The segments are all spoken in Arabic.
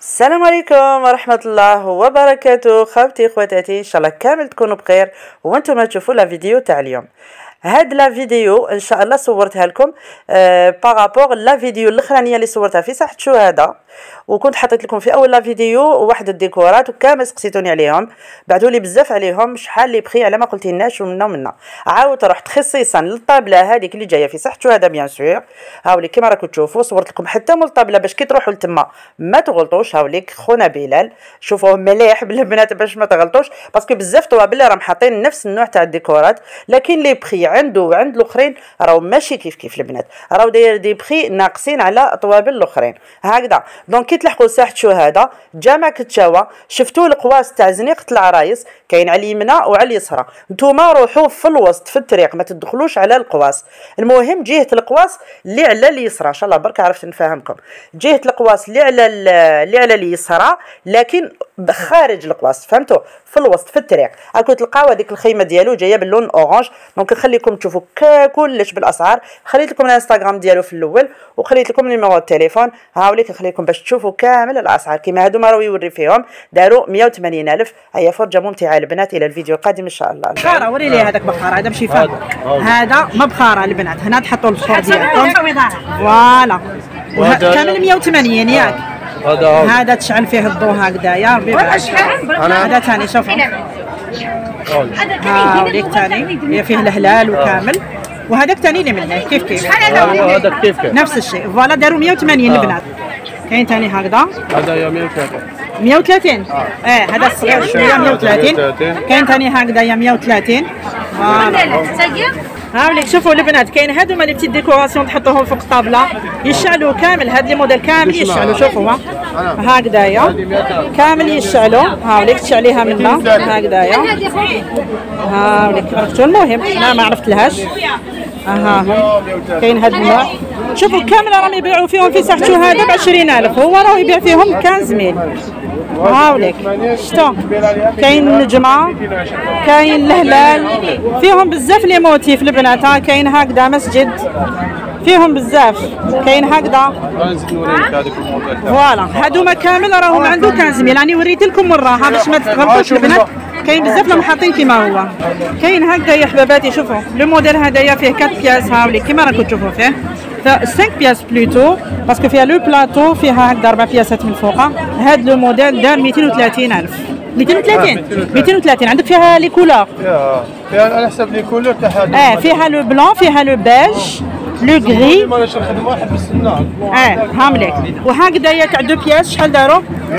السلام عليكم ورحمة الله وبركاته. خوتي خواتاتي ان شاء الله كامل تكونوا بخير وانتم تشوفوا لا فيديو تاع اليوم. هاد لا فيديو ان شاء الله صورتها لكم بارابور لا فيديو الاخرانيه اللي صورتها في ساحه شهداء، وكنت حطيت لكم في اول لا فيديو واحد الديكورات وكامل سقسيتوني عليهم، بعثوا لي بزاف عليهم شحال لي بخي على ما قلتيلناش ومنا عاودت رحت خصيصا للطابله هذيك اللي جايه في ساحه شهداء بيان سور. هاوليك كيما راكم تشوفوا صورت لكم حتى من الطابله باش كي تروحوا لتما ما تغلطوش. هاوليك خونا بلال شوفوه مليح بالبنات باش ما تغلطوش، باسكو بزاف طوابل راهم حاطين نفس النوع تاع الديكورات، لكن لي بخي عنده وعند الاخرين راهو ماشي كيف البنات، راهو داير دي بخي ناقصين على الطوابل الاخرين هكذا. دونك كي تلحقوا ساحه شهداء جامع كتشاوى شفتوا القواس تاع زنيقه العرايس كاين على اليمنى وعلى اليسرى، نتوما روحوا في الوسط في الطريق ما تدخلوش على القواس. المهم جهه القواس اللي على اليسرى ان شاء الله برك عرفت نفهمكم، جهه القواس اللي على اليسرى لكن خارج القواس، فهمتوا؟ في الوسط في الطريق راكم تلقاو هذيك الخيمه ديالو جايه باللون اورانج. دونك نخليكم تشوفوا كلش بالاسعار، خليت لكم الانستغرام ديالو في الاول وخليت لكم نيميرو التليفون، هاوليك نخليكم باش تشوفوا كامل الاسعار كيما هادو ما راهو يوري فيهم. داروا 180,000. هيا فرجه ممتعه البنات، الى الفيديو القادم ان شاء الله. بخاره وري لي هذاك بخاره، هذا ماشي فاهم، هذا ما بخاره البنات، هنا تحطوا الفخور ديالكم فوالا كامل 180 ياك. هذا تشعل فيه الضوء هكذايا هذا ثاني شوفوا هاوليك ثاني فيه الهلال وكامل، وهذاك ثاني اللي منه كيف هذاك كيف نفس الشيء فوالا داروا 180 البنات. كاين ثاني هكذا هذا يا 130 130 هذا الصغير شويه 130. كاين ثاني هكذا يا 130 هاوليك شوفوا البنات. كاين هادو اللي بتي ديكوراسيون تحطوهم فوق الطابله يشعلوا كامل، هاد لي موديل كامل يشعلوا شوفوا هكذايا كامل يشعلوا. هاوليك تشعليها منا هكذايا هاوليك عرفتوا. المهم انا ما عرفت لهاش كاين هاد النوع شوفوا كامل راهم يبيعوا فيهم في ساحه شهداء ب 20,000، هو راه يبيع فيهم 15,000. هاوليك شتو كاين النجمه كاين الهلال فيهم بزاف لي موتيف البنات. كاين هكذا مسجد فيهم بزاف، كاين هكذا فوالا هادوما كامل راهم عنده 15,000. راني وريت لكم مره باش ما تغلطوش البنات، كاين بزاف راهم حاطين كيما هو. كاين هكذا يا حباباتي شوفوا لو موديل هذايا فيه 4 بياس هاوليك كيما راكم تشوفوا فيه 5 بياس بلوتو باسكو فيها لو بلاطو فيها هكذا 4 بياسات من فوق. هاد لو موديل دار 230,000 230 عندك فيها لي كولور فيها على حسب لي كولور تاع هذا فيها لو بلون فيها لو بيج لو غري ماناش نخدموا واحد بس هامليك. وهكذايا تاع 2 بياس شحال داروا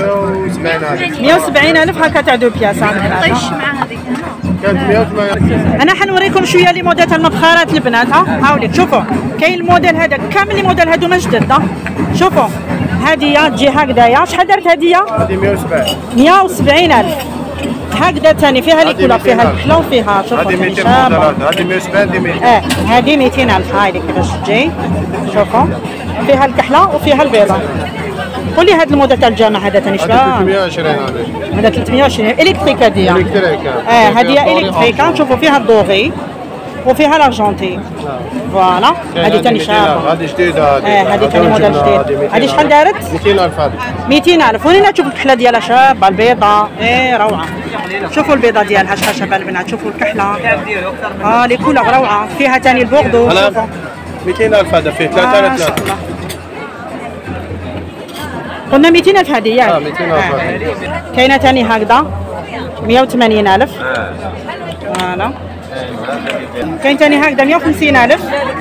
170,000 هكا تاع 2 بياس. كانت 180. انا حنوريكم شويه لي موديل تاع المبخرات البنات. هاوليك شوفوا كاين الموديل هذاك كامل لي موديل هادو من جدد. شوفوا هاديه تجي هكذايا شحال دارت هاديه؟ هذه 170,000 هكذا ثاني فيها لي كولور فيها الكحله وفيها شوفوا هذه 200 هذه 170 دي 100 هذه 200,000. هاي كيفاش تجي شوفوا فيها الكحله وفيها البيضه. قولي هذا الموديل تاع الجامع هذا ثاني شباب 320 هذا 320 الكتريك هذه هذه الكتريك. نشوفوا فيها الدوغي وفيها لارجونتي فوالا هذه ثاني شابه هذه جديده هذه ثاني موديل جديد. هذه شحال دارت 200,000 هذه 200,000. ورينا تشوفوا الكحله ديالها شابه البيضه روعه. شوفوا البيضه ديالها شحال شابه البنات. شوفوا الكحله لي كولور روعه. فيها ثاني البوردو 200,000 هذا فيه 3 قلنا 200,000 هذه ياك 200,000 كاينه ثاني هكذا 180,000 فوالا. كاين ثاني هكذا 150,000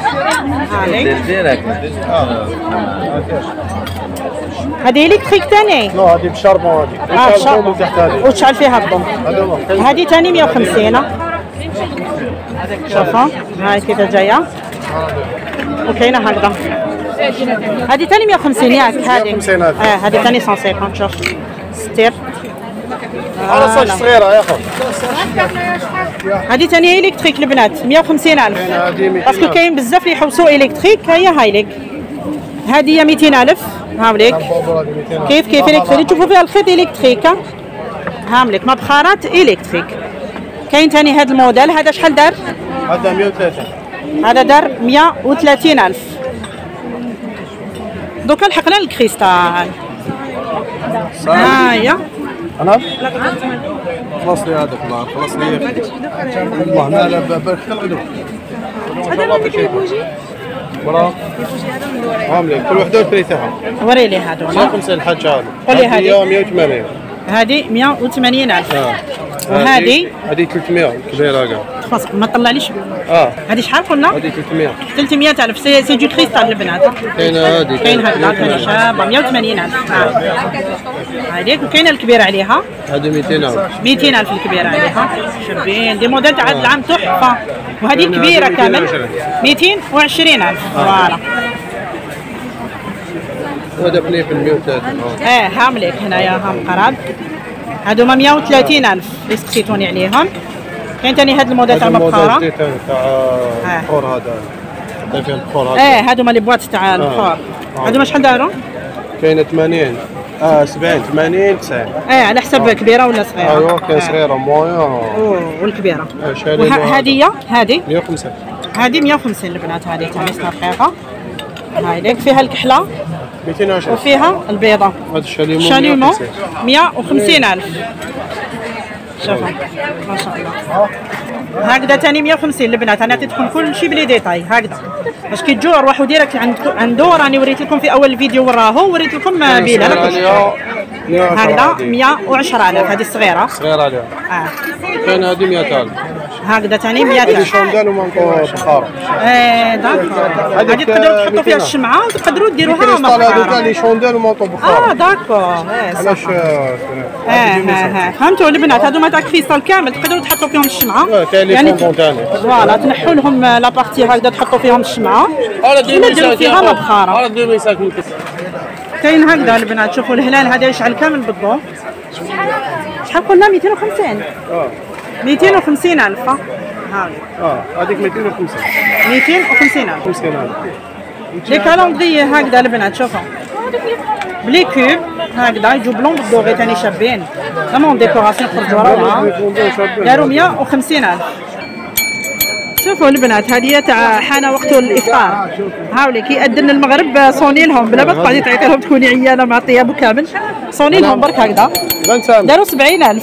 هذه الكتريك ثاني. لا هذه بالشربون هذه الشربون تحت هذه وتشعل فيها الضوء. هذه ثاني 150 شوفوا هاي كذا جايه. وكاينه هكذا هذه ثاني 150 ياك هذه هذه ثاني 150. شوف ستير عرصه صغيره يا اخو. هذه ثاني الكتريك البنات 150,000 باسكو كاين بزاف اللي يحوسوا الكتريك. هي هايليك هذه 200,000 هاوليك كيف الكتريك تشوفوا فيها الخيط الكتريك هامليك مبخرات الكتريك. كاين ثاني هذا الموديل هذا شحال دار؟ هذا 130 هذا دار 130,000. دوكا لحقنا الكريستال ها هي انا خلاص لي هذاك الله خلاص لي والله ما لا بالك تلقدو هذا ما كيفاش بوجي ورا عاملين كل وحده وثلاثه وري لي هادو 50 الحاج هذا قولي هذه 180 هذه 180,000 وهذه 300 كبيره كاع خلاص ما طلعليش هذه شحال قلنا؟ هذه 300 300,000 سي دو كريستال البنات كاين هذه كاين هكذا شابه 180,000 هذيك وكاينه الكبيره عليها هذه 200,000 200,000 الكبيره عليها شابين دي موديل تاع هذا العام تحفه وهذه كبيره كامل 220,000 فوالا وهذا بني في 130 هام لك هنايا هام قراب هادوما 130,000 اللي سقسيتوني عليهم كاين ثاني هاد الموديل تاع المبخره تاع البخور هذا فيه البخور هذا هادوما لي بواط تاع البخور هادوما شحال داروا؟ كاينه 80 70 80 90 على حسب كبيره ولا صغيره ايوا كاين صغيره مويا والكبيره هذه هذه 150 هذه 150 البنات هذه تاع نص رقيقه هاي لك فيها الكحله 220 وفيها البيضه هذا الشاليمو شاليمو 150,000 شوفوا ما شاء الله هكذا ثاني 150 البنات انا عطيتكم كل شيء بلي ديتاي هكذا باش كي تجوا روحوا ديريكت عنده راني وريت لكم في اول فيديو وراهو وريت لكم بيلا هكذا 110,000 هذه الصغيره صغيره عليها كاين هذه 100,000 هكذا ثاني هذه 100,000 شوندال ومانطو بخار داكور هذه تقدروا تحطوا فيها الشمعه وتقدروا ديروها هذوك اللي شوندال ومانطو بخار داكور علاش فهمتوا البنات هذوما تاع كريستال كامل تقدروا تحطوا فيهم الشمعه يعني فوالا تنحوا لهم لا بارتي هكذا تحطوا فيهم الشمعه وديروا فيها مبخره كاين هكذا البنات شوفوا الهلال هذا يشعل كامل بالضوء شحال قلنا 250 250,000 هذيك 250 250,000 لي كالوندري هكذا البنات شوفوا بلي كوب هكذا يجوا بلون بالضوغي ثاني شابين فريمون ديكوراسيون خرجوا روعه داروا 150,000 شوفوا البنات هذه تاع حان وقت الافطار هاولي كي يأذن المغرب صوني لهم بلا ما تقعدي تعيطي لهم تكوني عيانه مع الطياب كامل صوني لهم برك هكذا داروا 70,000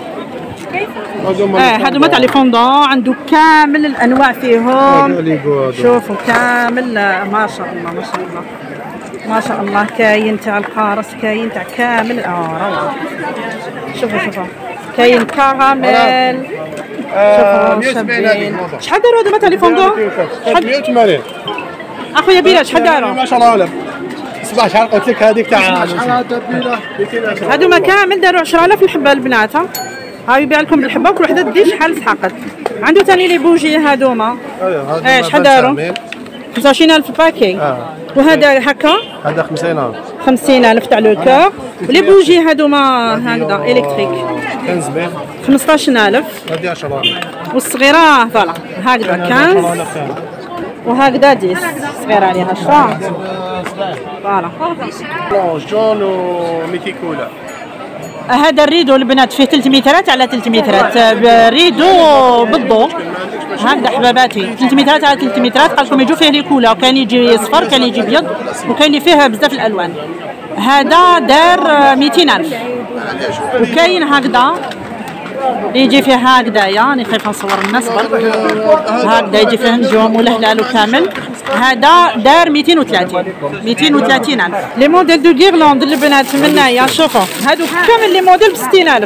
هادوما تاع لي فوندون عنده كامل الانواع فيهم شوفوا كامل ما شاء الله ما شاء الله ما شاء الله كاين تاع القارص كاين تاع كامل روعه شوفوا كاين كراميل شوفوا شابين شحال داروا هادوما تاع لي فوندون؟ 180 اخويا بلال شحال داروا؟ ما شاء الله صباح شحال قلت لك هذيك تاع هادوما كامل داروا 10,000 الحبه البنات ها يبيع لكم بالحبه وكل وحده دير شحال سحقت عنده ثاني لي بوجي هادوما شحال داروا 25,000 باكي وهذا هكا هذا 50,000 50,000 تاع لو كور ولي بوجي هادوما هكذا الكتريك 15,000 هذه 10,000 والصغيره فوالا هكذا 15 وهكذا 10 صغيره عليها 10 فوالا جون وميكي كولا هذا الريدو البنات فيه 300 على 300 ريدو بالضوء هكذا حباباتي 300 على 300 قال لكم يجوا فيه لي كولا وكان يجي صفر كان يجي ابيض وكاين اللي فيه بزاف الالوان هذا دار 200,000 وكاين هكذا يجي فيه هكذايا راني خايفه نصور الناس برك هكذا يجي فيه نجوم والهلال وكامل هذا دار 230,000 لي موديل دو غيرلاند البنات من هنايا شوفوا هادو كامل لي موديل ب 60,000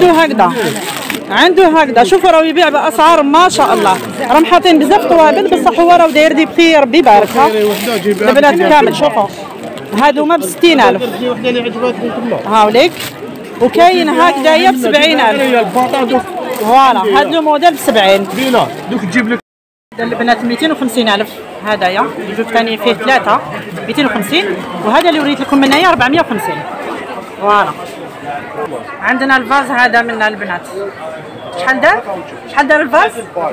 عنده هكذا شوفوا راهو يبيع باسعار ما شاء الله راهم حاطين بزاف طوابل بصح هو راهو داير دي بخي ربي يبارك البنات كامل شوفوا هادوما ب 60,000 هاوليك وكاين هكذايا ب 70,000 فوالا هاد لو موديل ب 70 دوك تجيب لك البنات 250,000 هدايا يجوا ثاني فيه ثلاثه 250 وهذا اللي وريت لكم من هنايا 450 فوالا عندنا الفاز هذا من البنات شحال دار الفاز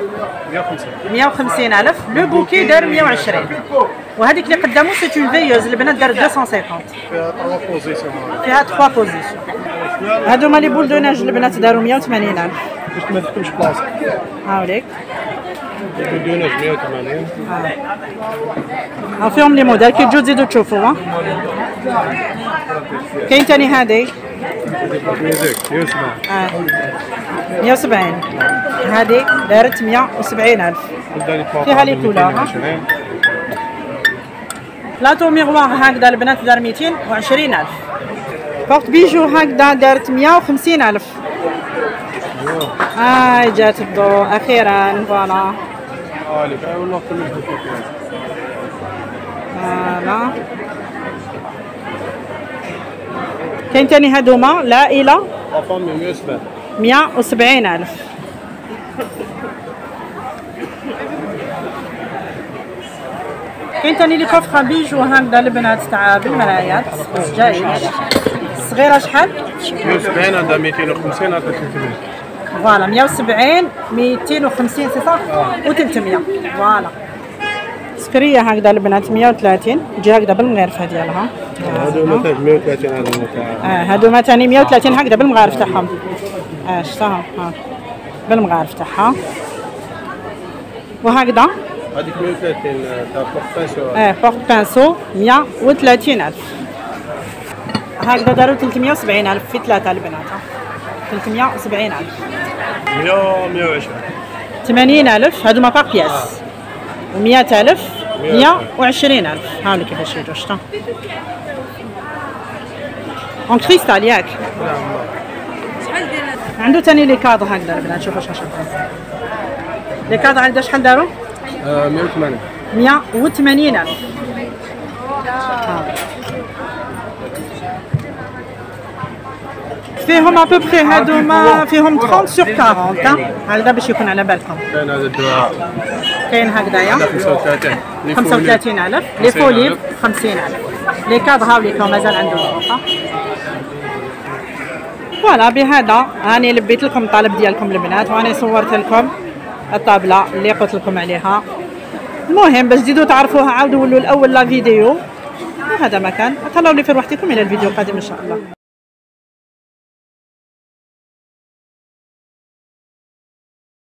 150,000 لو بوكي دار 120 وهذيك اللي قدامه سي اون فيوز البنات دار 250 فيها 3 بوزيسيون هادوما لي بول دو ناج البنات داروا 180,000 باش ما تكونش بلاصه هاوليك بول دو ناج 180 ها فيهم لي موديل كي تجوا تزيدوا تشوفوا كاين تاني هذه 170. هذه دارت 170,000. فيها لي كولور. لاطو ميغوار هكذا البنات دار 220,000. بورت بيجو هكذا دارت 150,000. جات الضوء اخيرا. فوالا فوالا. كاين تاني هادوما العائله 170,000. كاين تاني لي كوفخا بيجو هكذا البنات تاع بالمرايات جايج. الصغيره شحال؟ 170. هذا 250. هذا 300. فوالا 170 250 سي صح و 300. فوالا سكريه هكذا البنات 130. تجي هكذا بالمغرفه ديالها. هادو مثلا 130. هذا تاع هادو ثاني 130 هكذا بالمغارف تاعهم. شفتها بالمغارف تاعها. وهكذا هذيك 130 تاع بورت بانسو. بورت بانسو 130,000. هكذا داروا 370,000 في ثلاثه البنات. 370,000. 120. 80,000 هادو ما باغ بياس. و100,000 120,000. هاولي كيفاش يجوا. شتا اون كريستال ياك. عنده ثاني لي كادر هكذا البنات. شوفوا شنو لي كادر هكذا شحال داروا؟ 180. 180,000. فيهم ابوبخي هادوما فيهم 30 sur 40. هذا باش يكون على بالكم. كاين هذا الدواء. كاين هكذايا 35. 35,000. لي فوليف 50,000. لي كادر هاوليكم مازال عنده الوقت. فوالا بهذا راني لبيت لكم الطلب ديالكم البنات، وراني صورت لكم الطابله اللي قلت لكم عليها. المهم باش تزيدوا تعرفوها عاودوا ولوا الاول لا فيديو. هذا مكان. تهلاو لي في روحتكم الى الفيديو القادم ان شاء الله.